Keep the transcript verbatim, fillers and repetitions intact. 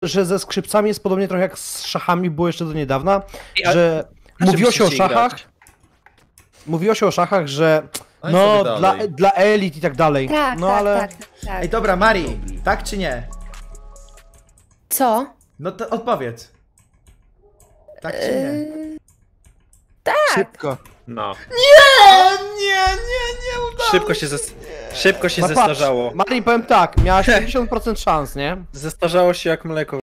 że ze skrzypcami jest podobnie trochę jak z szachami, było jeszcze do niedawna, a- że na czym mówiło się o chcecie szachach, grać? mówiło się o szachach, że No i no sobie dla, dalej. dla elit i tak dalej. Tak, no tak, ale tak, tak. Ej, dobra, Mari, tak czy nie? Co? No to odpowiedz. Tak czy nie? Yy, szybko. No. Nie, nie, nie, nie udało Szybko się, zes... Szybko się No patrz, zestarzało. Mari, powiem tak, miałaś pięćdziesiąt procent szans, nie? Zestarzało się jak mleko.